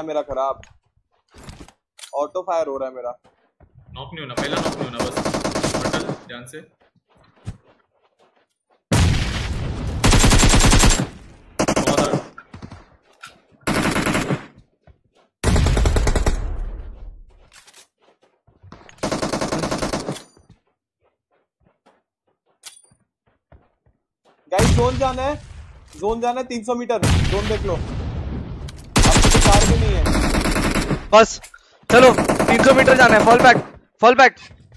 है मेरा खराब, ऑटो फायर हो रहा है मेरा। नॉक नहीं होना, पहला नॉक नहीं होना बस, बटल ध्यान से। गाइस जोन जाना है, 300 मीटर जोन देख लो। अब तो कार भी नहीं है बस चलो 300 मीटर जाना है। Fall back.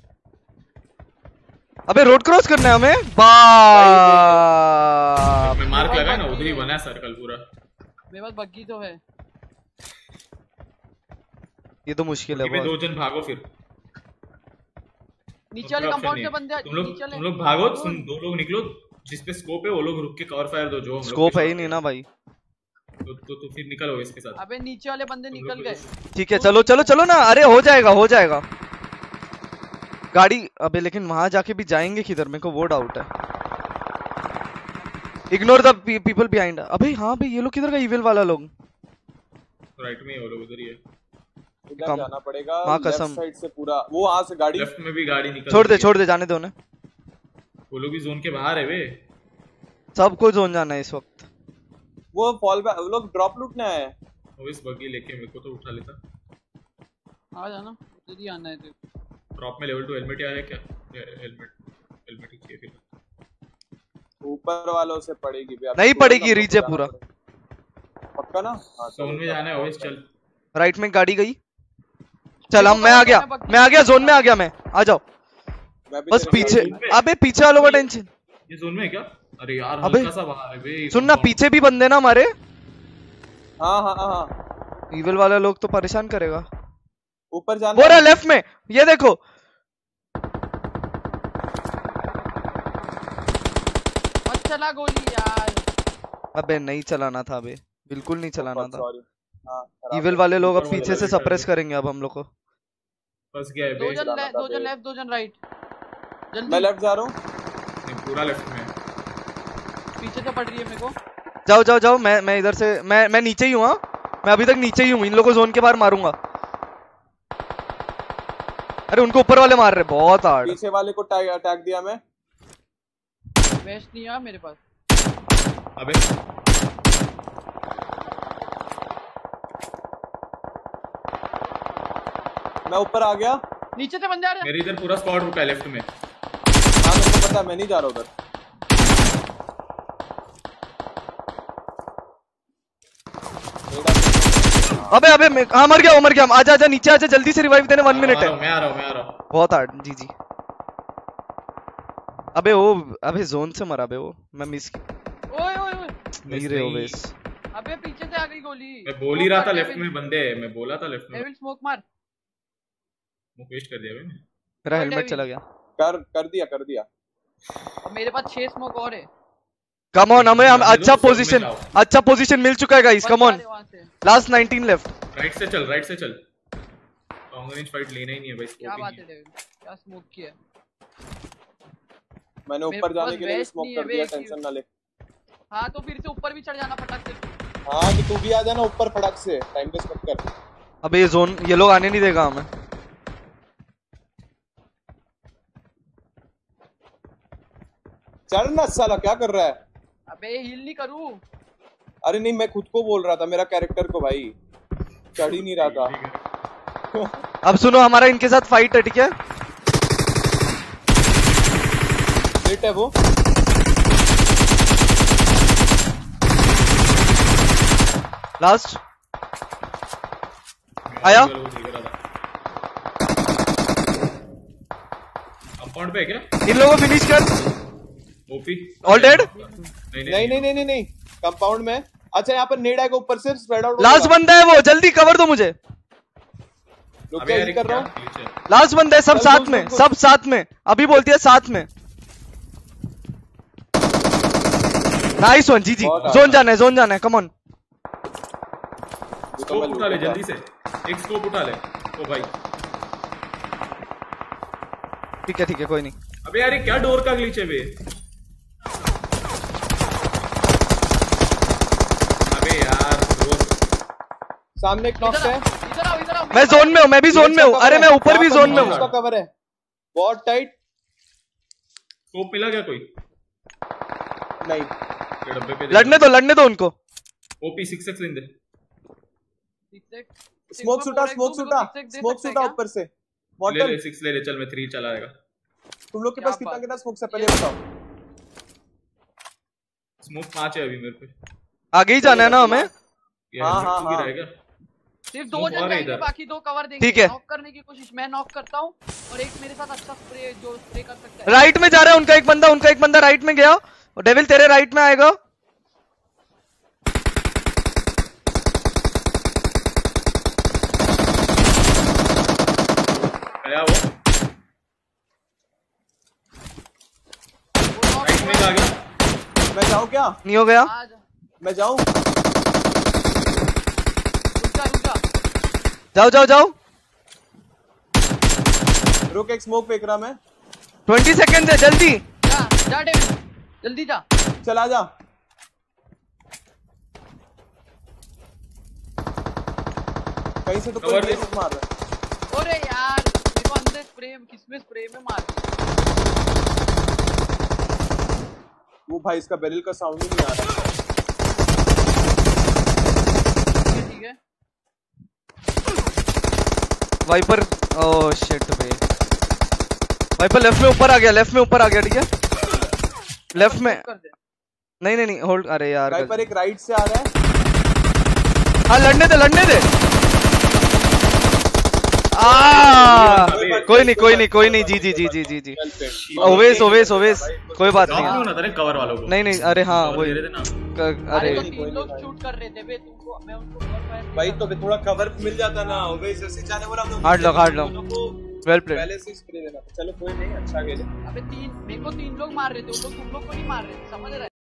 अबे रोड क्रॉस करना है हमें। बाप में मार्क लगा है ना, उधर ही बना है सर्कल पूरा। मेरे पास बग्गी तो है। ये तो मुश्किल है बहुत। 2 जन भागो फिर नीचे वाले कंपाउंड से बंदे। तुम लोग भागो, तुम 2 लोग निकलो, जिस पे स्कोप है वो लोग रुक के कवर फायर दो। जो स्कोप है ही नहीं ना भाई, तो फिर निकलो इसके साथ। अबे नीचे वाले बंदे निकल गए। ठीक है चलो ना। अरे हो जाएगा गाड़ी। अबे लेकिन वहां जाके भी जाएंगे किधर, मेरे को वो डाउट है। Ignore the people behind. अबे हाँ भाई ये लोग किधर गए, इविल वाला लोग। राइट में वो लोग उधर ही है। इधर जाना पड़ेगा लेफ्ट साइड से पूरा। वो वहां से गाड़ी, लेफ्ट में भी गाड़ी निकल। छोड़ दे जाने दो ना। वो लोग भी जोन के बाहर है बे। सबको जोन जाना है इस वक्त। वो फॉल बैक, वो लोग ड्रॉप लूटने आए हैं। वो इस बग्गी लेके मेरे को तो उठा लेता। आ जाना, जल्दी आना है। ड्रॉप में लेवल 2 हेलमेट आया है क्या? हेलमेट ही चाहिए फिर। ऊपर वालों से पड़ेगी भी। नहीं पड़ेगी, रीच है पूरा पक्का ना। जोन में जाना है ओएस। चल राइट में गाड़ी गई। चल हम मैं आ गया जोन में आ गया मैं। आ जाओ बस पीछे। अबे पीछे वालों का टेंशन। ये जोन में है क्या? अरे यार हल्का सा बाहर है बे। सुन ना, पीछे भी बंदे ना हमारे। हाँ इविल वाला लोग तो परेशान करेगा। ऊपर जाना वो रहा लेफ्ट में, ये देखो। मत चला गोली यार। अबे नहीं चलाना था, अबे बिल्कुल नहीं चलाना था। इविल हाँ, वाले लोग अब पीछे से सप्रेस करेंगे अब हम लोग को। फंस गया है बे। 2 जन लेफ्ट 2 जन राइट। मैं लेफ्ट जा रहा हूँ। नहीं पूरा लेफ्ट में। पीछे से पड़ रही है मेरे को। जाओ मैं इधर से मैं नीचे ही हूँ। हाँ मैं अभी तक नीचे ही हूँ। इन लोगों को जोन के बाहर मारूंगा। अरे उनको ऊपर वाले मार रहे, बहुत हार्ड। पीछे वाले को अटैक दिया मैं। वेस्ट नहीं है मेरे पास। अबे मैं ऊपर आ गया। नीचे से बंदे आ रहे हैं। मेरे इधर पूरा स्क्वाड रुका है लेफ्ट में। हाँ मेरे को पता है, मैं नहीं जा रहा उधर। अबे हाँ मर गया। आजा नीचे आजा, जल्दी से रिवाइव देने। 1 मिनट है। मैं आ रहा हूँ। बहुत हार्ड। जी अबे जोन से मरा बे वो। मैं मिस ओए नहीं रहे हो बेस। अबे पीछे से आ गई गोली। मैं बोल ही रहा था लेफ्ट में बंदे है। मैं बोला था लेफ्ट में। डेविल स्मोक मार। वो वेस्ट कर दिया मैंने। मेरा हेलमेट चला गया। कर दिया और मेरे पास 6 स्मोक और है। कम ऑन, हमें अच्छा पोजीशन मिल चुका है guys. Come on, last 19 left. Right से चल। लॉन्ग रेंज फाइट लेना ही नहीं है भाई। क्या बात है डेविल, क्या स्मोक किया। मैंने ऊपर जाने के लिए स्मोक कर दिया, टेंशन ना ले। हाँ तो फिर से ऊपर भी चढ़ जाना फटाक से। हाँ कि तू भी आ जाना ऊपर फटाक से, टाइम वेस्ट मत कर। अबे ये जोन ये लोग आने नहीं देगा हमें। चढ़ ना साला, क्या कर रहा है? अबे हील नहीं करूं। अरे नहीं, मैं खुद को बोल रहा था, मेरा कैरेक्टर को भाई। चढ़ ही नहीं रहा था। अब सुनो, हमारा इनके साथ फाइट है, ठीक है? हिट है वो। लास्ट आया। कंपाउंड पे है क्या? इन लोगों को फिनिश कर। OP all dead. नहीं कंपाउंड में। अच्छा यहाँ पर नेड आएगा ऊपर से, स्प्रेड आउट। लास्ट बंदा है वो, जल्दी कवर दो मुझे। कर रहा हूँ। लास्ट बंदा है, सब साथ में, सब साथ में। अभी बोलती है साथ में। नाइस वन, जी जोन जाना है, कम ऑन। स्कोप उठा ले जल्दी से, एक स्कोप उठा ले। ओ भाई ठीक है कोई नहीं। अबे यार ये क्या डोर का ग्लिच है बे। अबे यार सामने एक नॉक है। इधर आओ इधर आओ। मैं जोन में हूँ, मैं भी जोन में हूँ। अरे मैं ऊपर भी जोन में हूँ। उसका कवर है बहुत टाइट। स्कोप मिला क्या कोई? नहीं ये डब्बे पे लड़ने दो उनको। ओपी 6x लेंदे। स्मोक शूटा स्मोक शूटा ऊपर से। ले बॉटल ले 6 ले ले, चल मैं 3 चलाएगा। तुम लोग के पास कितना स्मोक से पहले बताओ। स्मोक 5 है अभी मेरे पे। आगे ही जाना है ना हमें। हाँ। रहेगा सिर्फ 2 जन जाएंगे, बाकी 2 कवर देंगे। ठीक है। नॉक करने की कोशिश मैं नॉक करता हूँ और एक मेरे साथ अच्छा स्प्रे जो स्प्रे कर सकता है। राइट में जा रहा है उनका एक बंदा राइट में गया। डेविल तेरे राइट में आएगा। गया वो राइट में आ गया। मैं जाऊँ क्या? नहीं हो गया। मैं जाऊँ? जाओ। रुक एक स्मोक फेंक रहा मैं। 20 सेकंड है, जल्दी जा डेविड जल्दी जा। चला जा। कहीं से तो कोई बेसिक मार रहा है। अरे यार मेरे को अंदर स्प्रे किसमें स्प्रे में मार दिया। वो भाई इसका बैरल का साउंड ही नहीं आ रहा। ठीक है वाइपर। ओह शिट भाई, वाइपर लेफ्ट में ऊपर आ गया। ठीक है लेफ्ट में। नहीं होल्ड। अरे यार वाइपर एक राइट से आ रहा है। हाँ लड़ने दे। कोई नहीं जी। ओवेस कोई बात नहीं। कवर वालों को नहीं अरे हाँ वही। अरे 3 लोग शूट कर रहे थे बे तुमको, मैं उनको भाई तो थोड़ा कवर मिल जाता ना। ओवेस जैसे जाने वाला तो हार्ड लॉक वेल प्लेड। पहले से स्प्रे देना। चलो कोई नहीं, अच्छा खेले। अबे मेरे को 3 लोग मार रहे थे, तुम लोग को नहीं मार रहे थे, समझ रहे।